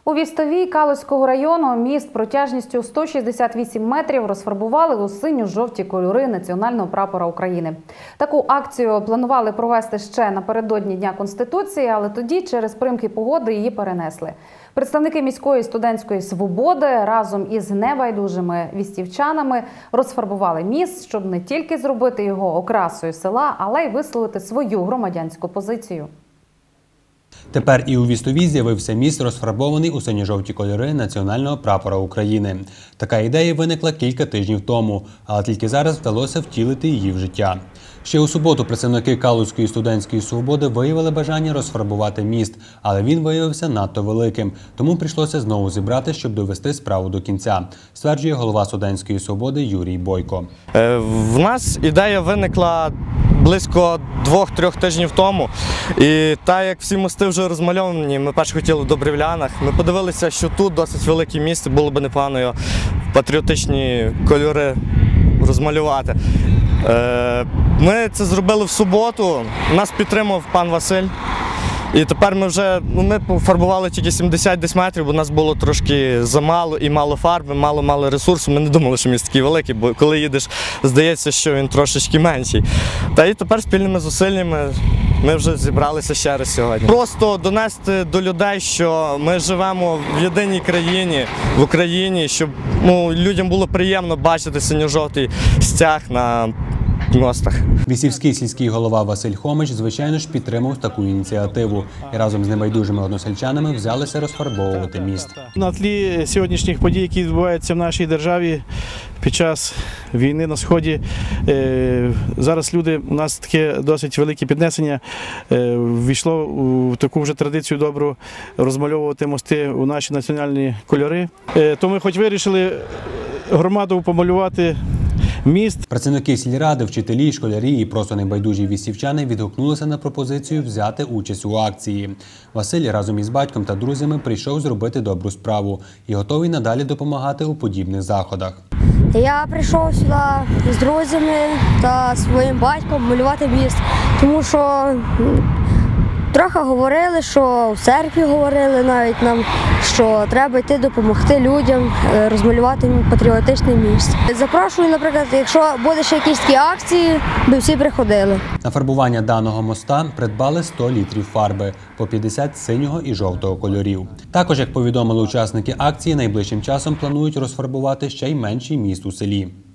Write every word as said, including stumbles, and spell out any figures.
У Вістовій Калузького району міст протяжністю сто шістдесят вісім метрів розфарбували у синьо-жовті кольори національного прапора України. Таку акцію планували провести ще напередодні Дня Конституції, але тоді через примхи погоди її перенесли. Представники міської студентської свободи разом із небайдужими вістівчанами розфарбували міст, щоб не тільки зробити його окрасою села, але й висловити свою громадянську позицію. Тепер і у Вістовій з'явився міст, розфарбований у синьо-жовті кольори національного прапора України. Така ідея виникла кілька тижнів тому, але тільки зараз вдалося втілити її в життя. Ще у суботу представники Калузької студентської свободи виявили бажання розфарбувати міст, але він виявився надто великим, тому прийшлося знову зібрати, щоб довести справу до кінця, стверджує голова студентської свободи Юрій Бойко. В нас ідея виникла близько двох-трьох тижнів тому. І так як всі мости вже розмальовані, ми перш хотіли в Добрівлянах. Ми подивилися, що тут досить велике місце, було б непогано його патріотичні кольори розмалювати. Ми це зробили в суботу, нас підтримав пан Василь. І тепер ми вже, ну, ми пофарбували тільки сімдесят десь метрів, бо нас було трошки замало і мало фарби, мало-мало ресурсу. Ми не думали, що міст такий великий, бо коли їдеш, здається, що він трошечки менший. Та і тепер спільними зусиллями ми вже зібралися ще раз сьогодні. Просто донести до людей, що ми живемо в єдиній країні, в Україні, щоб, ну, людям було приємно бачити синьо-жовтий стяг на мостах. Вістівський сільський голова Василь Хомич, звичайно ж, підтримав таку ініціативу і разом з небайдужими односельчанами взялися розфарбовувати міст. На тлі сьогоднішніх подій, які відбуваються в нашій державі під час війни на Сході, зараз люди, у нас таке досить велике піднесення, ввійшло у таку вже традицію добру розмальовувати мости у наші національні кольори. То ми хоч вирішили громаду помалювати міст. Працівники сільради, вчителі, школярі і просто небайдужі вістівчани відгукнулися на пропозицію взяти участь у акції. Василь разом із батьком та друзями прийшов зробити добру справу і готовий надалі допомагати у подібних заходах. Я прийшов сюди з друзями та своїм батьком малювати міст, тому що трохи говорили, що в церкві говорили навіть нам, що треба йти допомогти людям розмалювати патріотичний міст. Запрошую, наприклад, якщо буде ще якісь такі акції, би всі приходили. На фарбування даного моста придбали сто літрів фарби, по п'ятдесят синього і жовтого кольорів. Також, як повідомили учасники акції, найближчим часом планують розфарбувати ще й менший міст у селі.